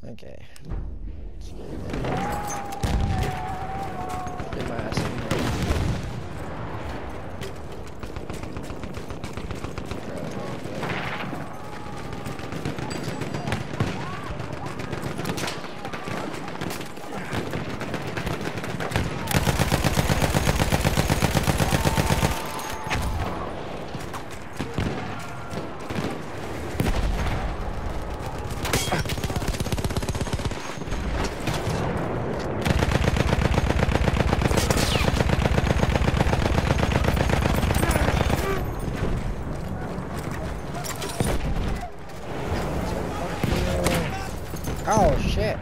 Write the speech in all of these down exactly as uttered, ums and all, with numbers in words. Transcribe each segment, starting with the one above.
Okay. Let's get Get my ass in here. Oh shit.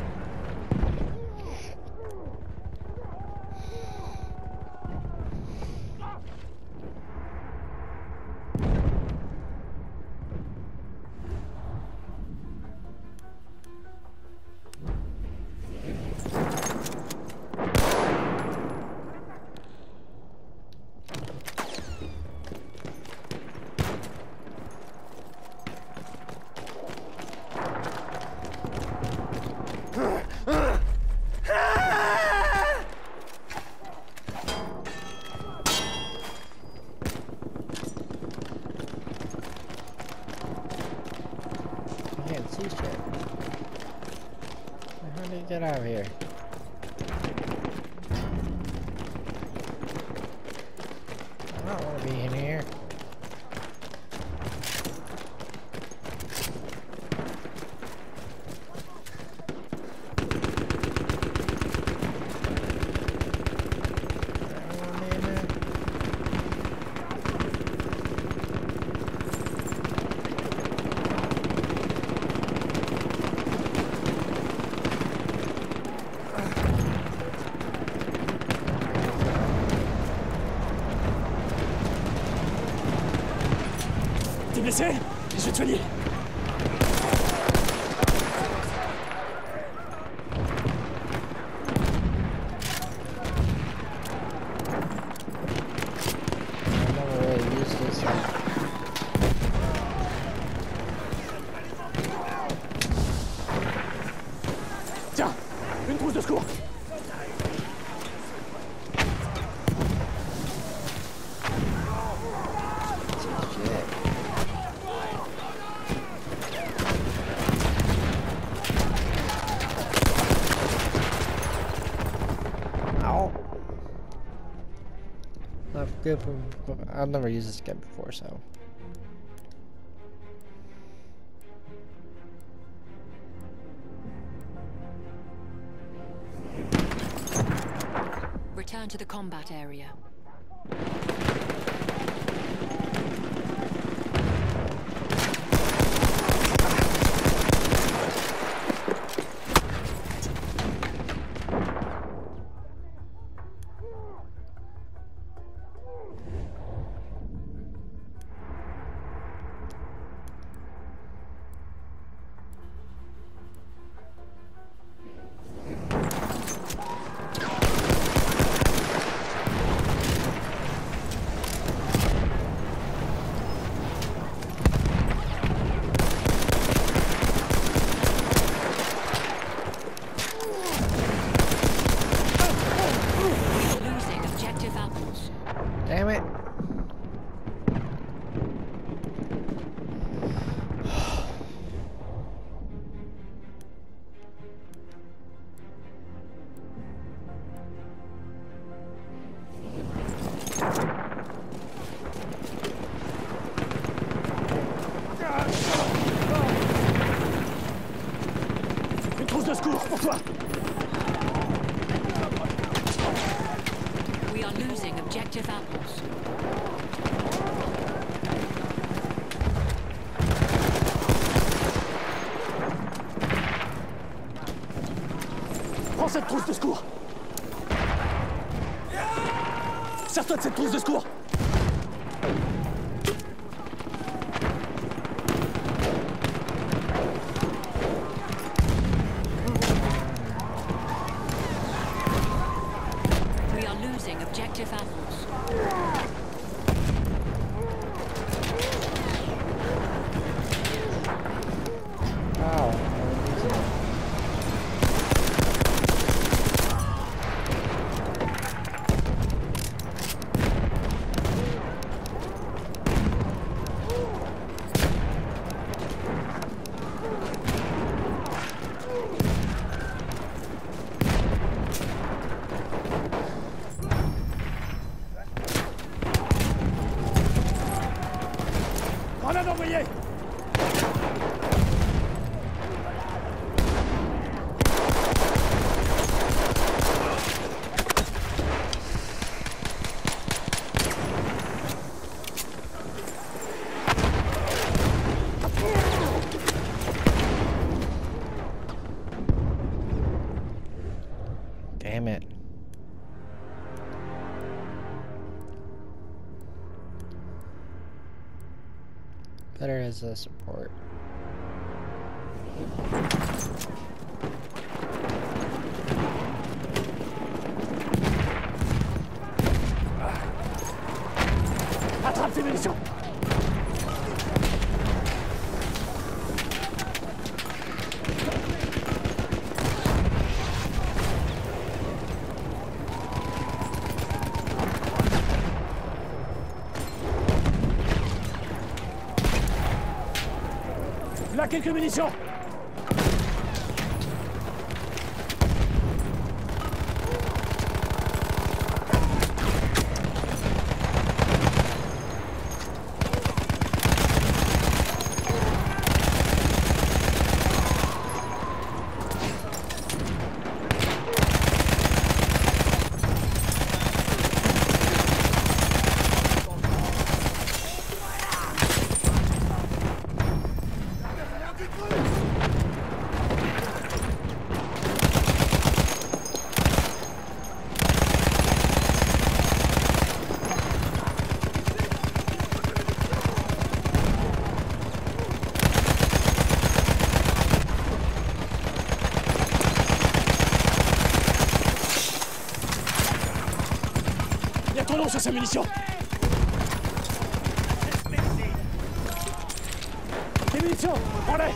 See shit. How do you get out of here? I don't want to be in here. Blessé? Je vais te soigner. Tiens, une trousse de secours. Not good for, I've never used this gun before, so. Return to the combat area. Damn it. Une trousse de secours pour toi. We are losing objective apples. Prends cette trousse de secours. Sers-toi de cette trousse de secours. We are losing objective apples. Wow. as a support. Attrape tes munitions. Là, quelques munitions. Il y a ton nom sur ces munitions. Tes munitions, prends-les.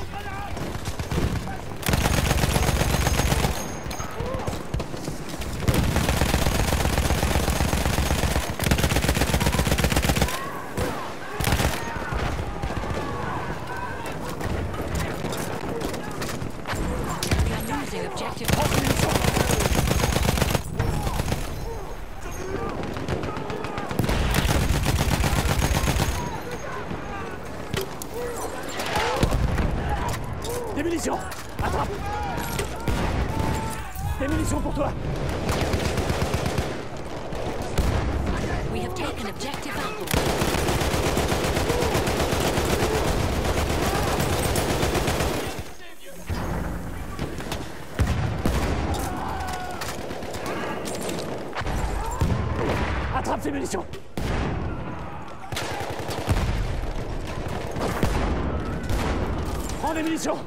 We are losing objective. Prends tes munitions. Des munitions. Attrape. Des munitions pour toi. We have taken objective Apple. Attrape ces munitions. Prends des munitions.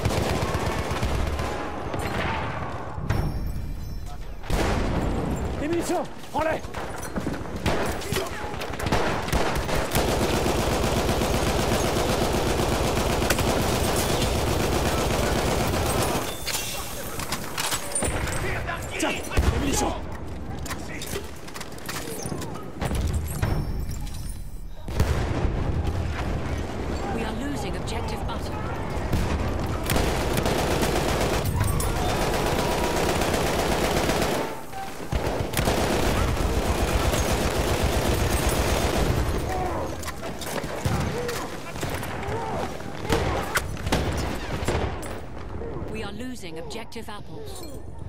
Des munitions, prends-les. Tiens, des munitions. We are losing objective Butter. We are losing objective Apples.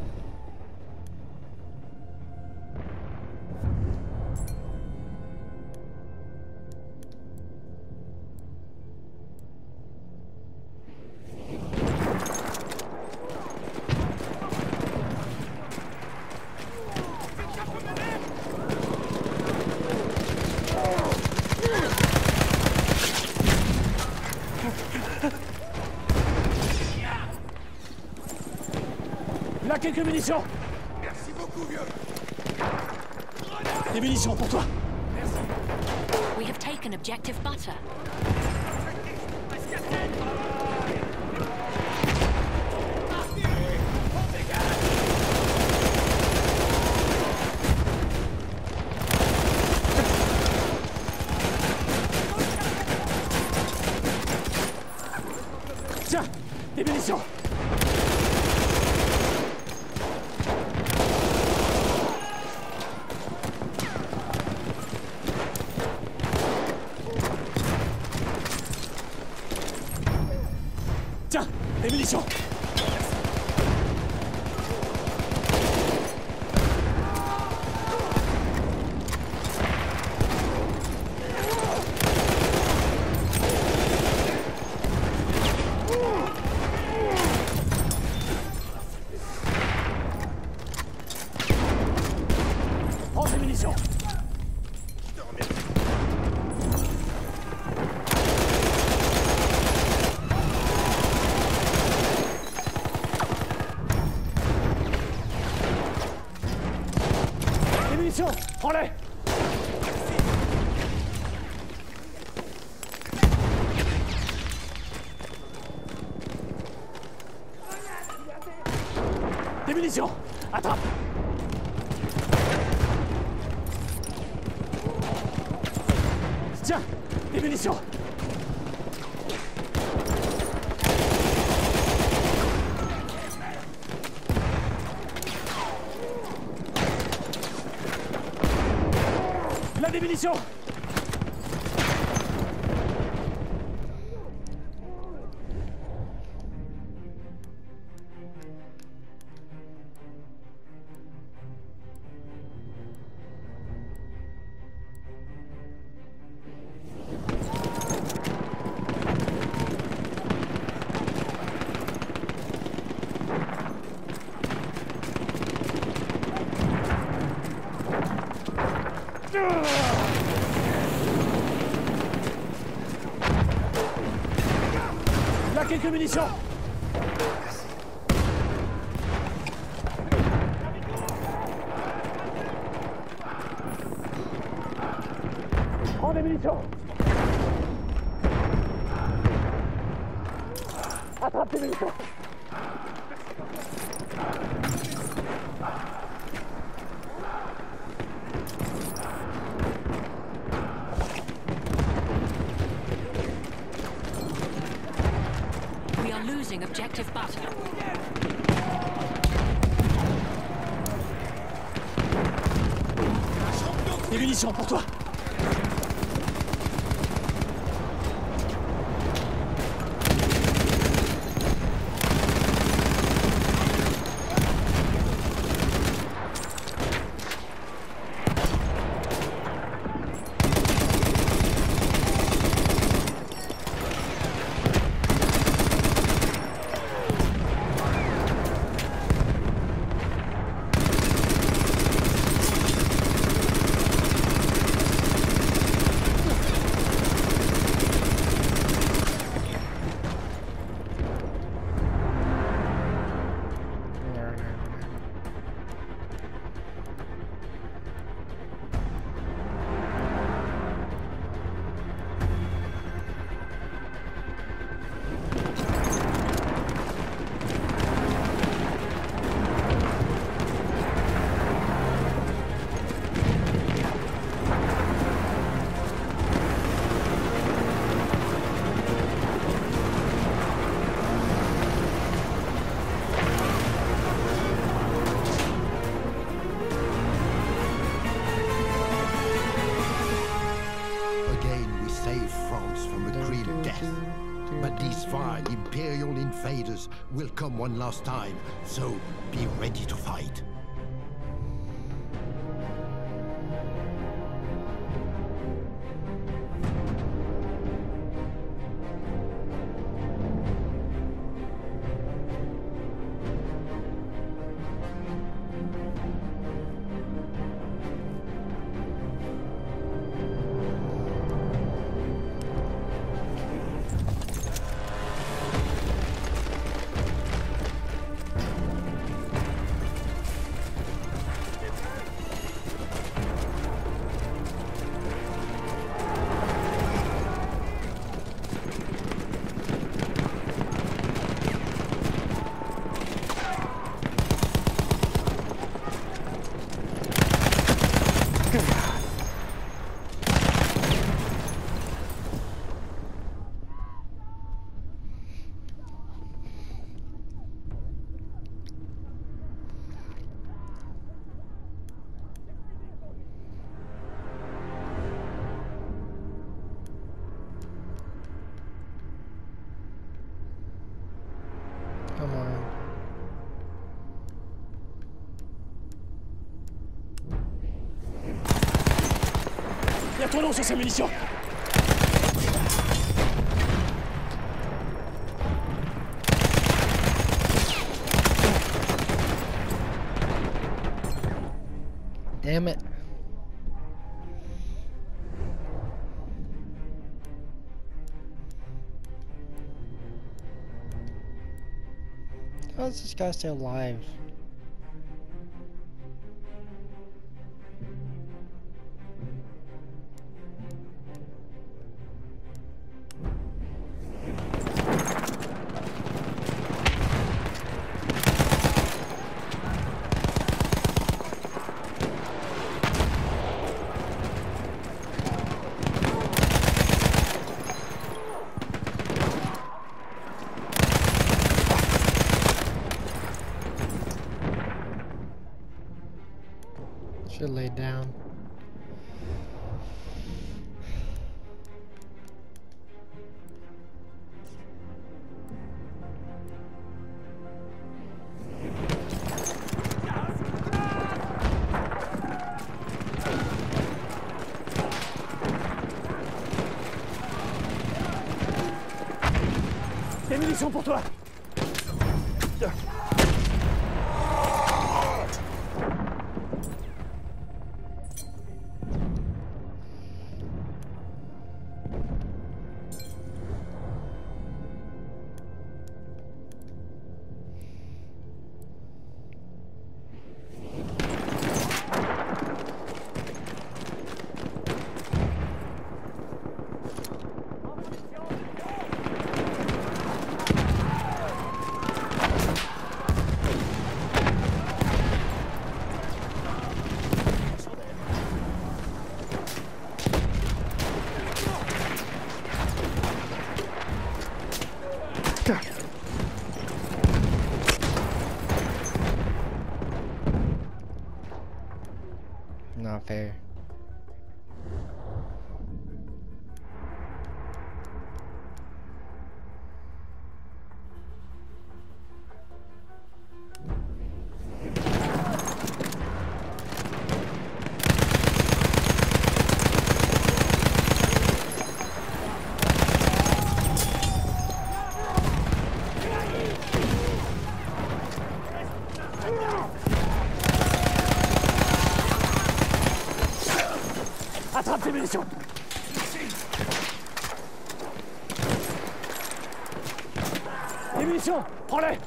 Là, quelques munitions. Merci beaucoup, vieux. Des munitions pour toi. We have taken objective Butter. Tiens, des munitions. Tiens, des munitions. Prends ces munitions. Je te remercie. Prends-les! Des munitions! Attrape! Tiens! Des munitions! La des munitions! Là, quelques munitions! Prends des munitions! Attrape tes munitions! We are losing objective butter. Des munitions pour toi! Will come one last time, so be ready to fight. Come on. Il y a ton nom sur ces munitions! Damn it. How is this guy still alive? Should lay down. Des munitions pour toi. Not fair. Attrape tes munitions. Les munitions, prends-les.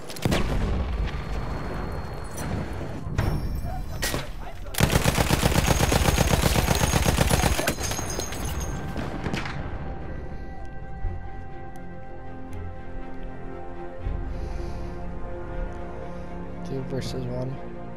Two versus one.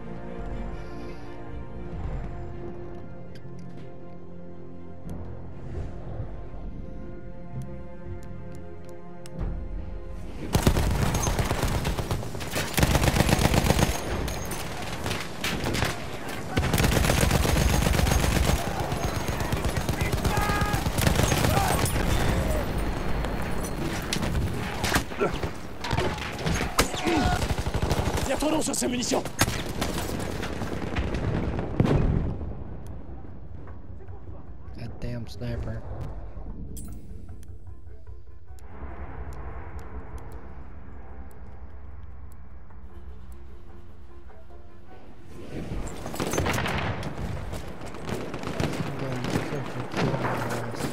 Tire ton nom sur ces munitions. That damn sniper. I'm going to freaking kill my ass.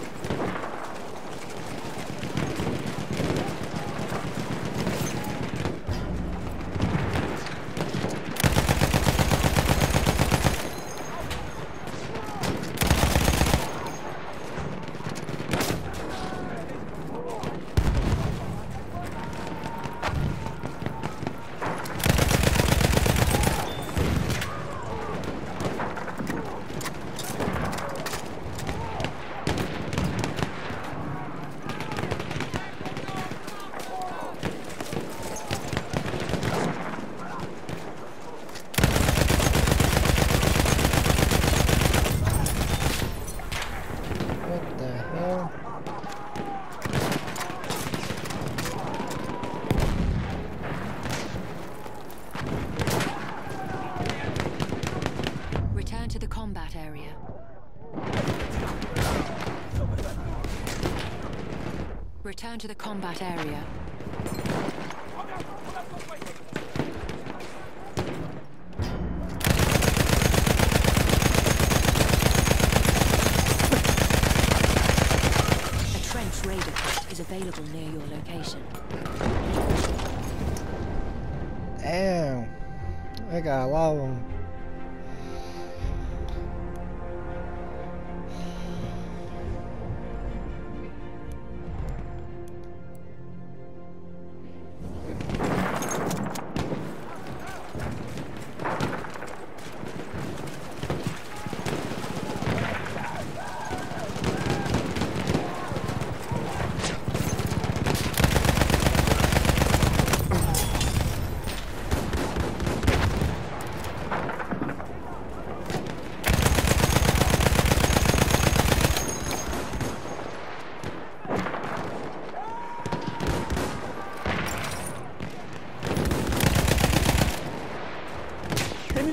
What the hell? Return to the combat area. Return to the combat area. A trench raider kit is available near your location. Damn. I got a lot of them.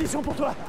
munitions pour toi.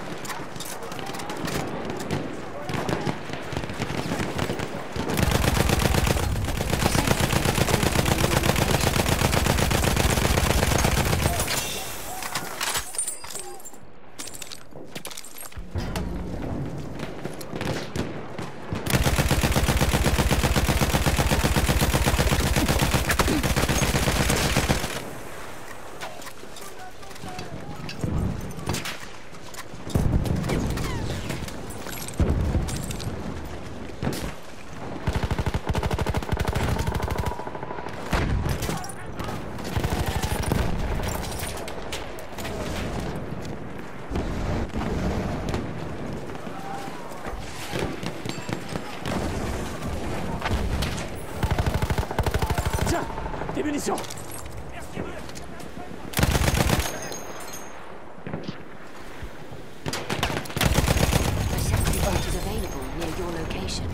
Des munitions. A sentry point is available near your location.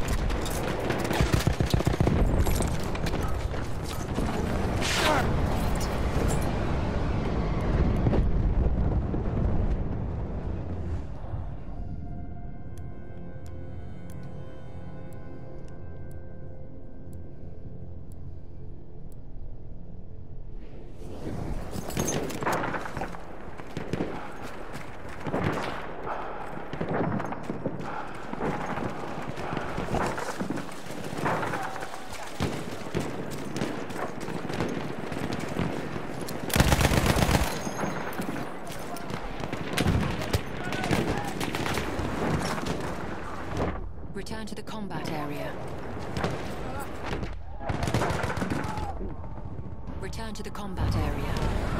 Return to the combat area. Return to the combat area.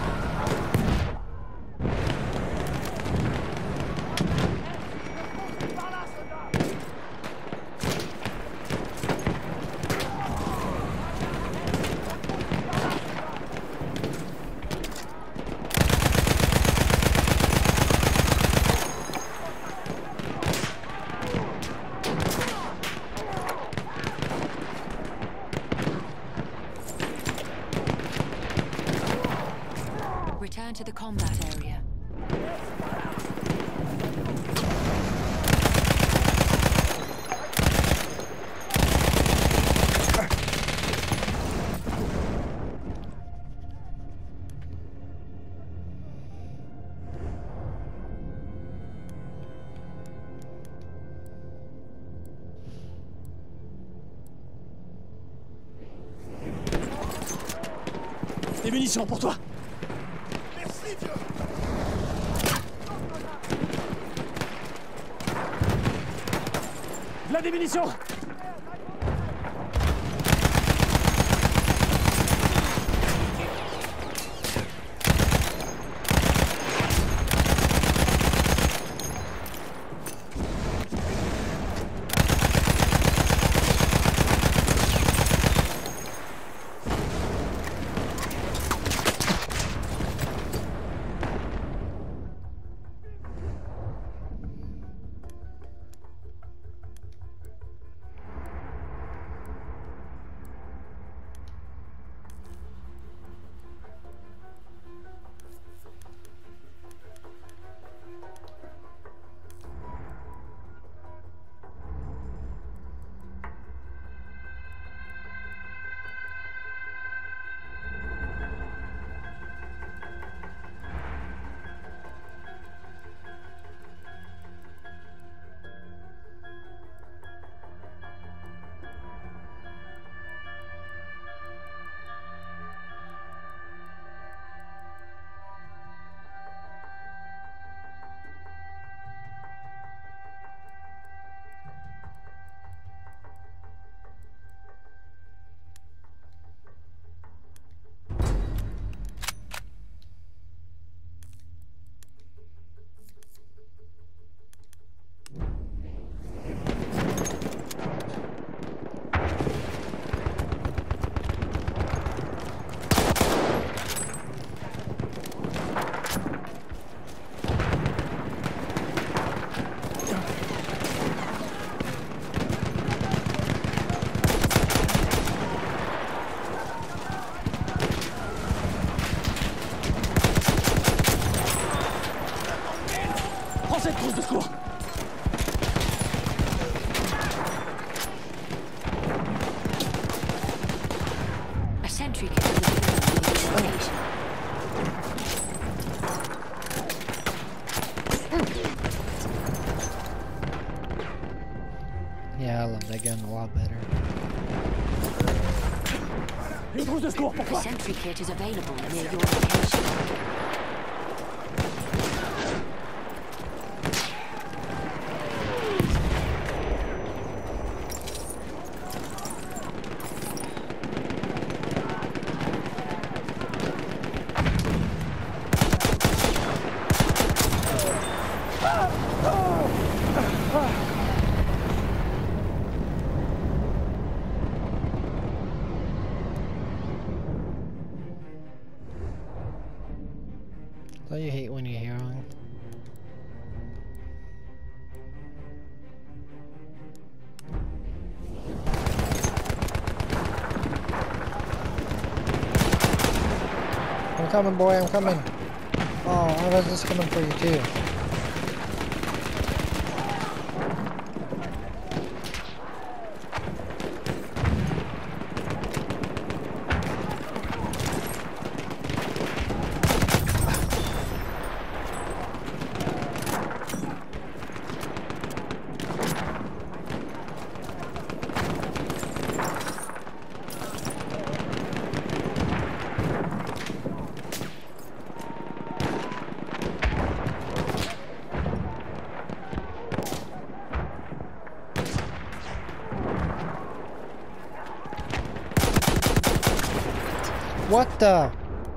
Return to the combat area. Des munitions pour toi. Là des munitions. lot better. Une trousse de secours pour A toi. sentry kit is available near your location. Don't you hate when you're heroing? I'm coming, boy, I'm coming. Oh, I was just coming for you too. What the?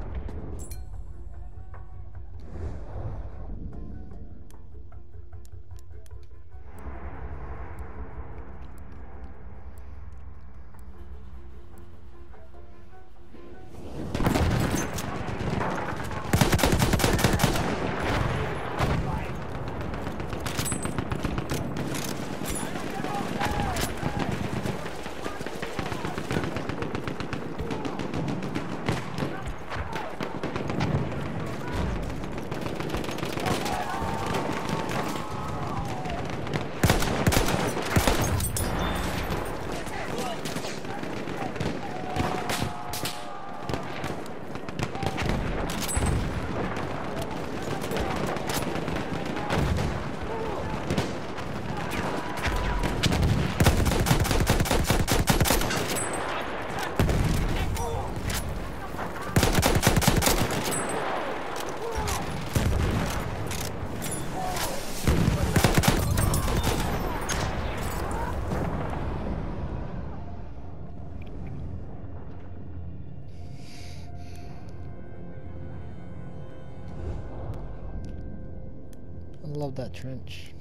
I love that trench.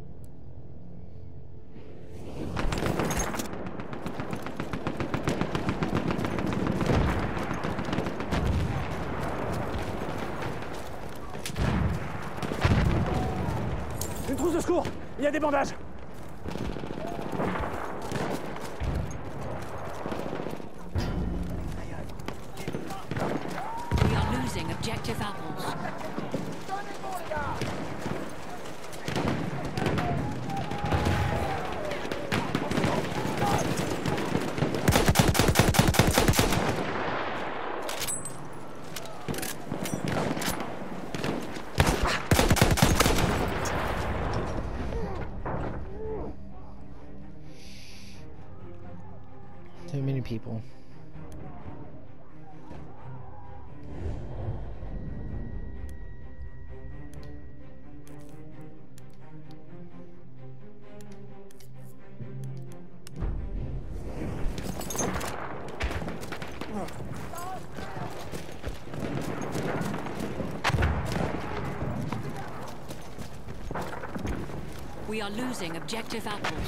Une trousse de secours. Il y a des bandages. We are losing objective apples. Too many people. We are losing objective apples.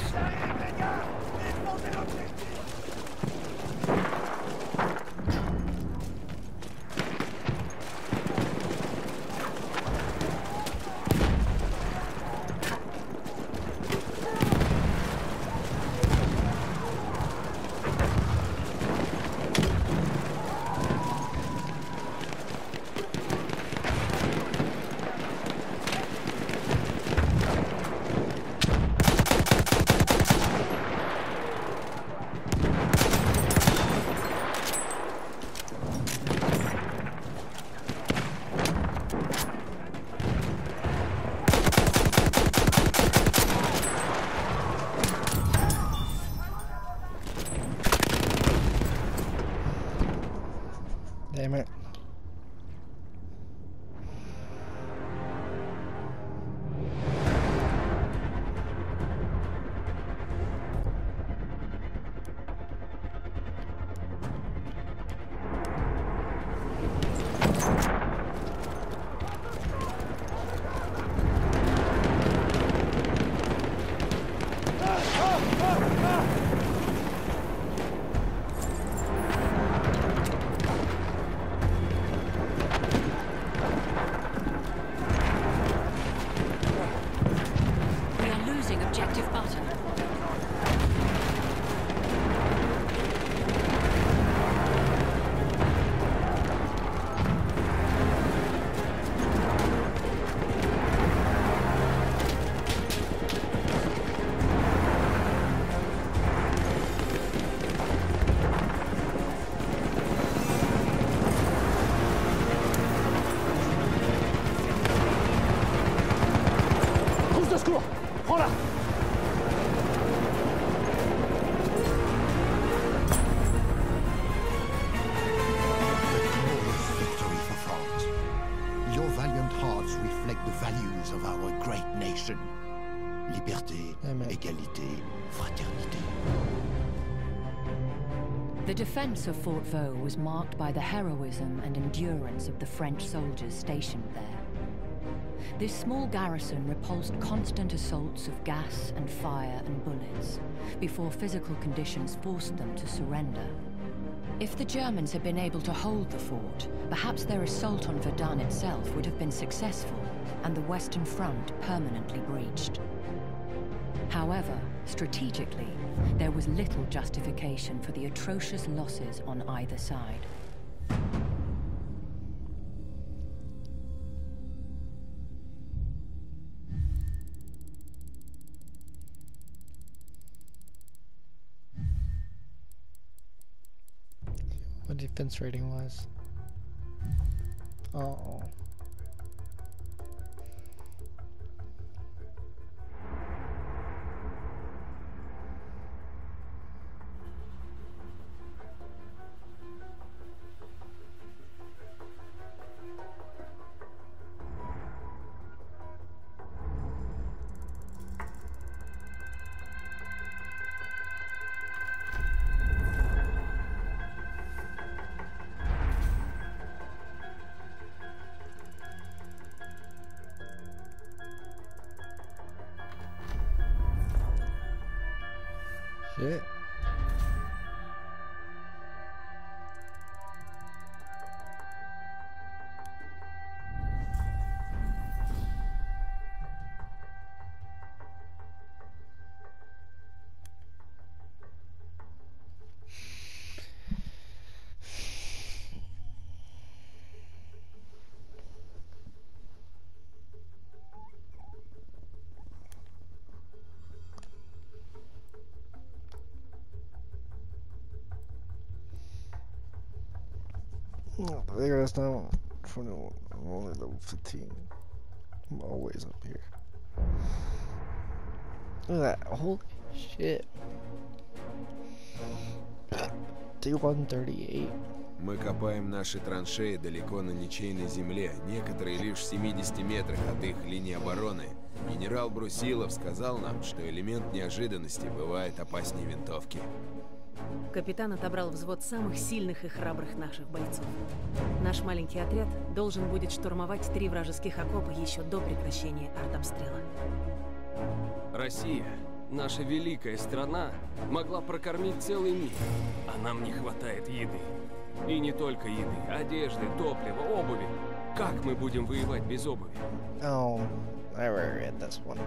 Damn it. We are losing objective butter. Trousse de secours! Prends-la! A glorious victory for France. Your valiant hearts reflect the values of our great nation. Liberté, Amen. égalité, fraternité. The defense of Fort Vaux was marked by the heroism and endurance of the French soldiers stationed there. This small garrison repulsed constant assaults of gas and fire and bullets before physical conditions forced them to surrender. If the Germans had been able to hold the fort, perhaps their assault on Verdun itself would have been successful and the Western Front permanently breached. However, strategically, there was little justification for the atrocious losses on either side. What defense rating was? Oh. Shit. Oh, there goes now. twenty-one. I'm only level fifteen. I'm always up here. Look at that. Holy shit. T one thirty-eight. Мы копаем наши траншеи далеко на ничейной земле, некоторые лишь в семидесяти метрах от их линии обороны. Генерал Брусилов сказал нам, что элемент неожиданности бывает опаснее винтовки. Капитан отобрал взвод самых сильных и храбрых наших бойцов. Наш маленький отряд должен будет штурмовать три вражеских окопа еще до прекращения артобстрела. Россия, наша великая страна, могла прокормить целый мир, а нам не хватает еды. И не только еды, одежды, топлива, обуви. Как мы будем воевать без обуви? Oh, I already read this one.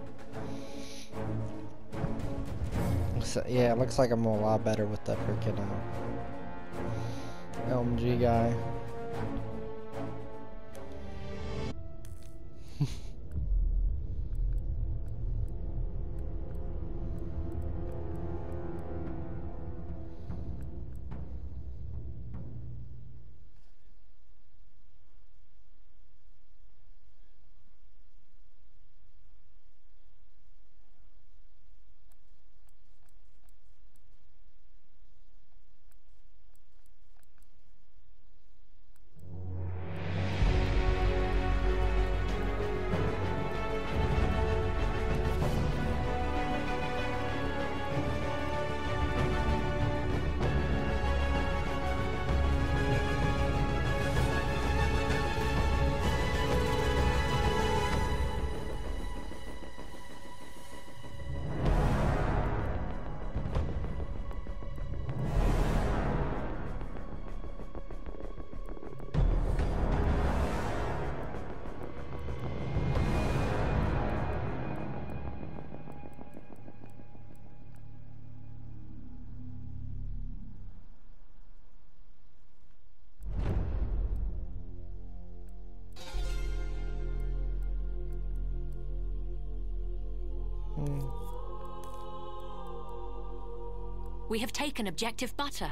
So, yeah, it looks like I'm a lot better with the freaking uh, L M G guy. We have taken objective butter.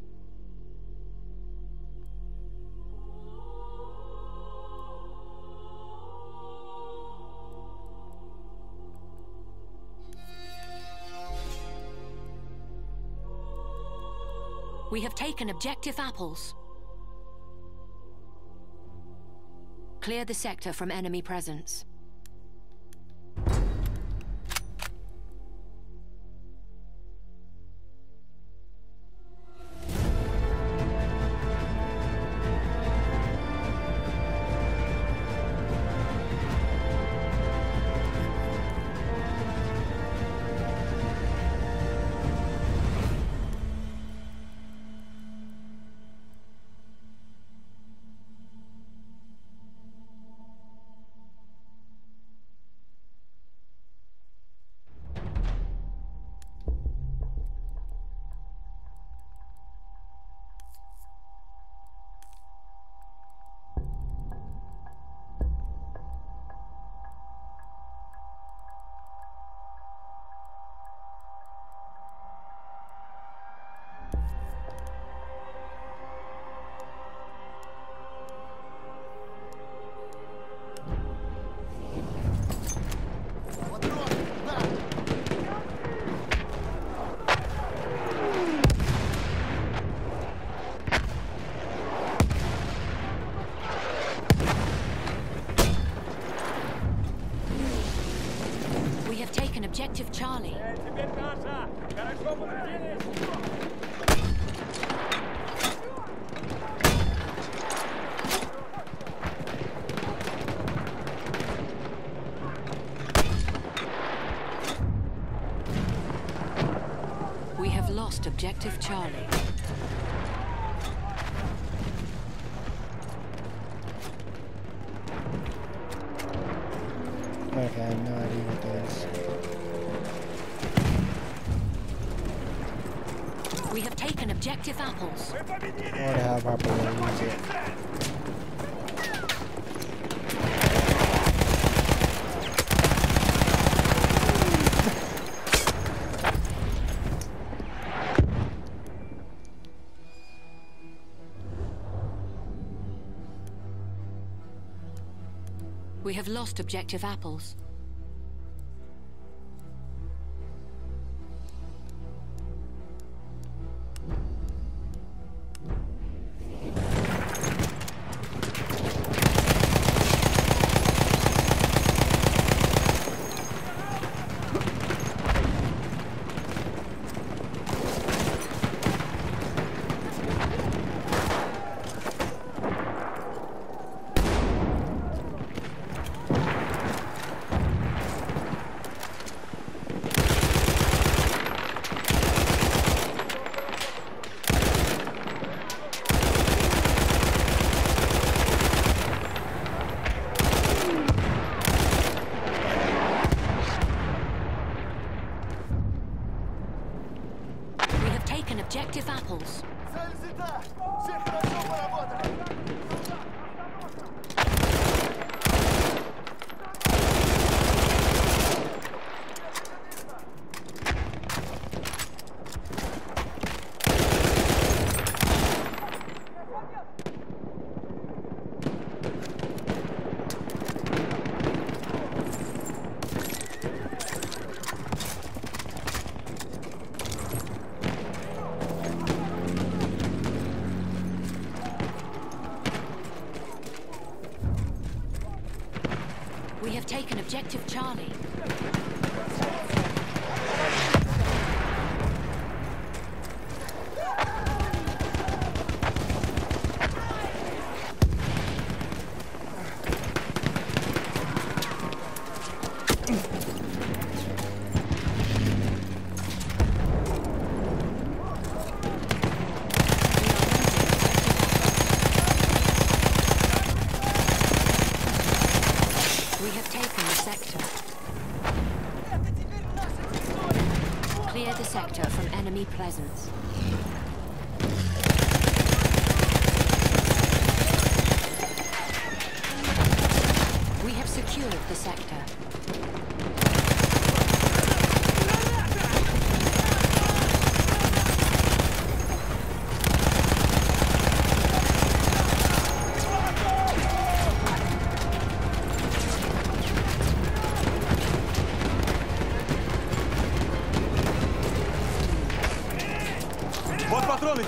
We have taken objective apples. Clear the sector from enemy presence. Objective Charlie. We have lost Objective Charlie. Okay, I have no idea what that is. We have taken objective apples. I want to have our boy use it. We have lost objective apples. Objective apples. We have taken objective Charlie. We have taken the sector. Clear the sector from enemy presence. We have secured the sector.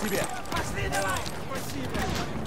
тебе! Пошли давай! Спасибо!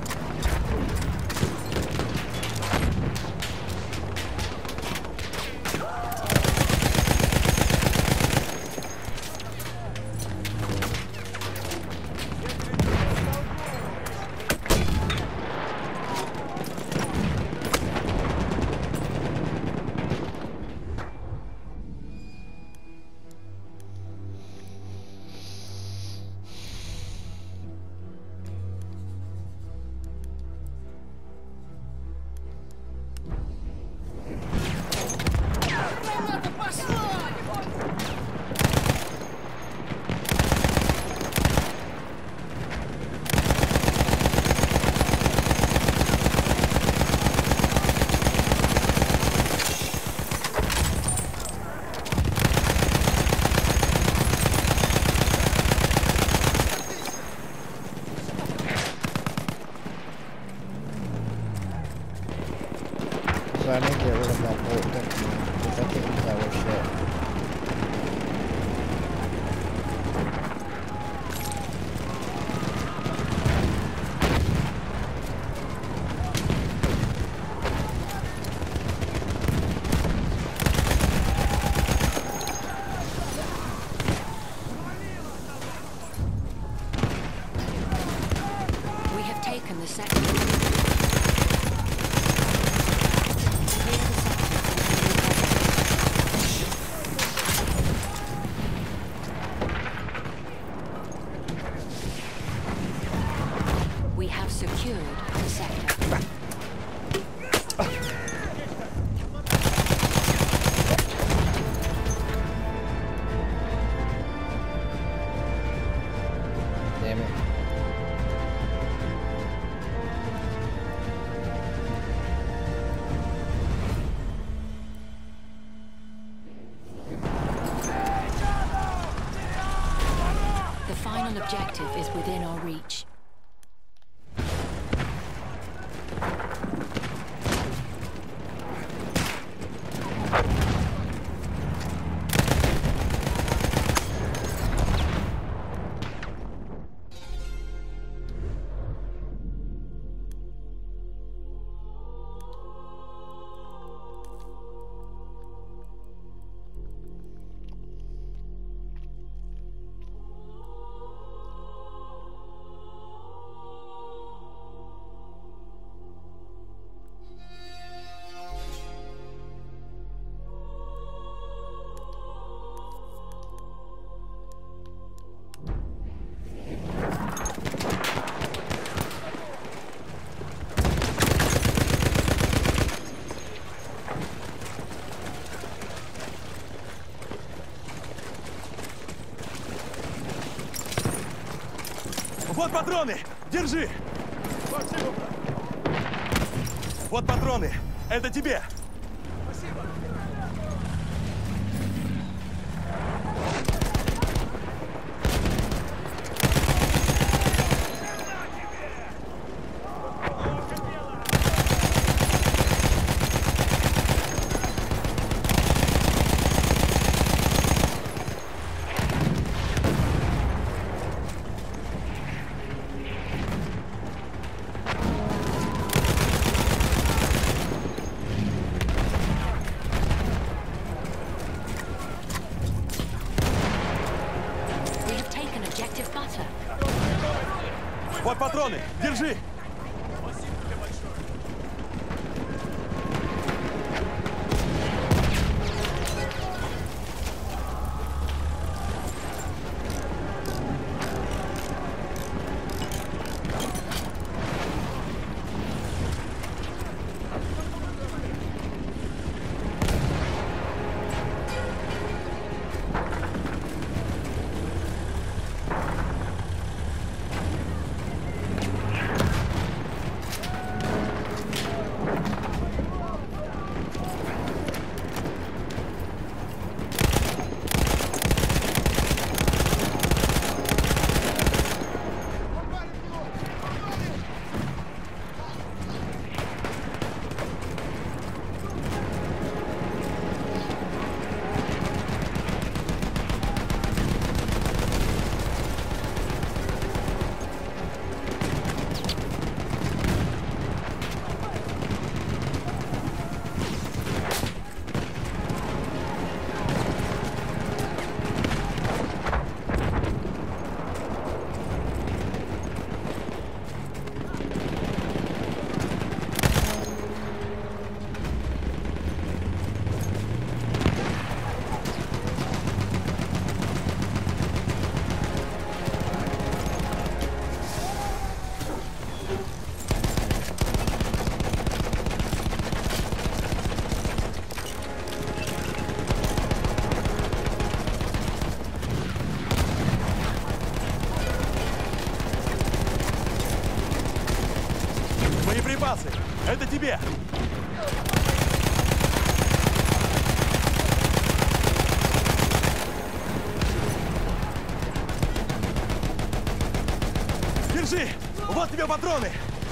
So I need to get rid of that bolt, don't you? Because I can't use that with shit. We have taken the sector. We have secured the sector. Damn it. The final objective is within our reach. Вот патроны! Держи! Спасибо, брат. Вот патроны! Это тебе! Спасибо! We have taken objective butter. Вот патроны! Держи! Боеприпасы! Это тебе! Держи! Вот тебе патроны!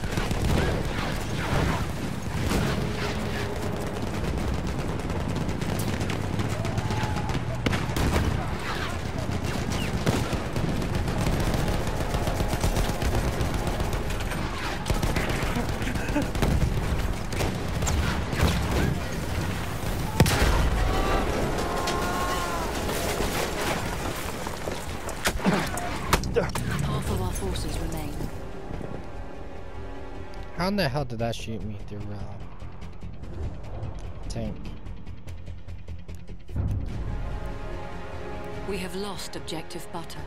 Half of our forces remain. How in the hell did that shoot me through uh, tank? We have lost objective butter.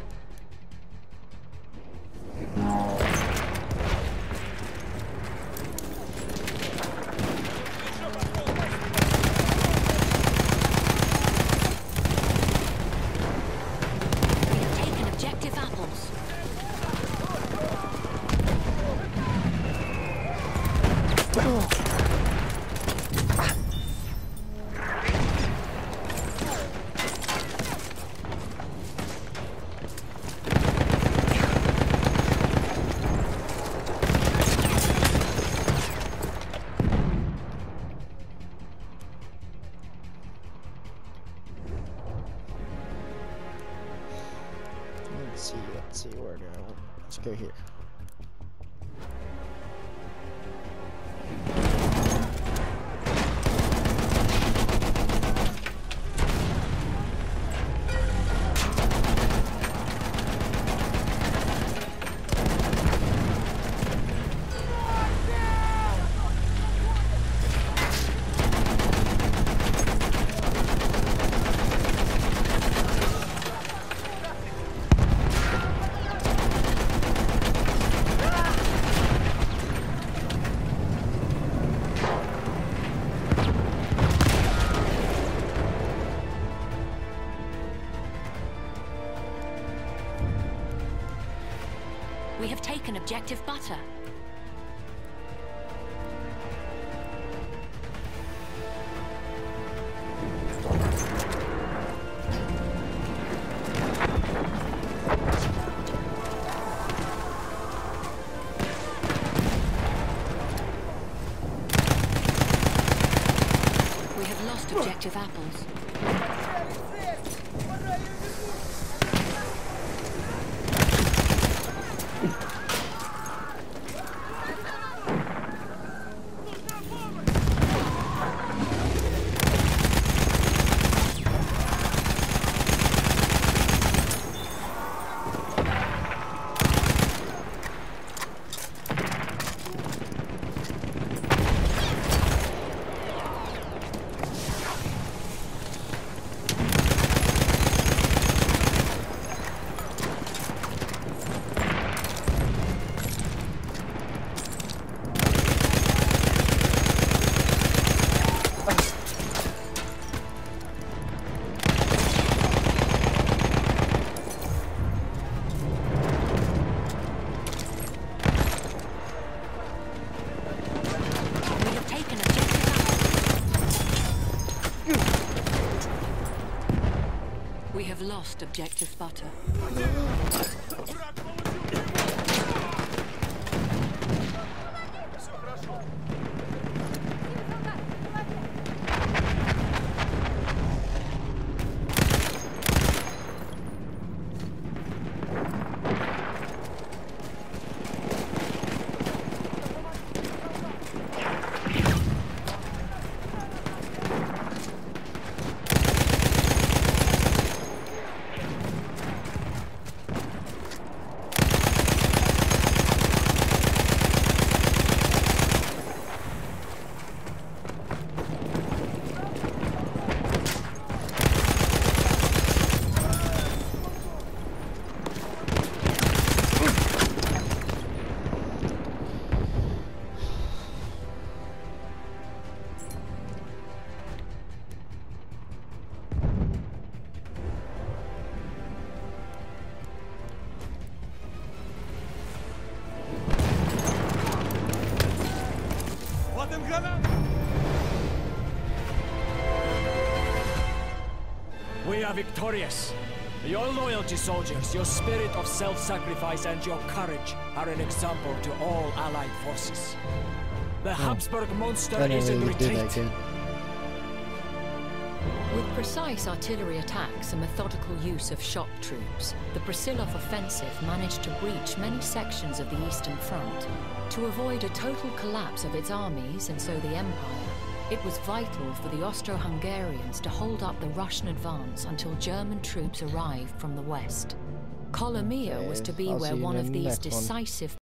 We have taken objective apples. Let's see, let's see where to go. Let's go here. We have taken objective butter. We have lost objective apples. We have lost objective butter. We are victorious. Your loyalty, soldiers, your spirit of self-sacrifice and your courage are an example to all Allied forces. The Habsburg monster I is in didn't really do that retreat. good. With precise artillery attacks and methodical use of shock troops, the Brusilov offensive managed to breach many sections of the Eastern Front. To avoid a total collapse of its armies and so the Empire, it was vital for the Austro-Hungarians to hold up the Russian advance until German troops arrived from the west. Kolomea was to be I'll where see you one in of the these next one. decisive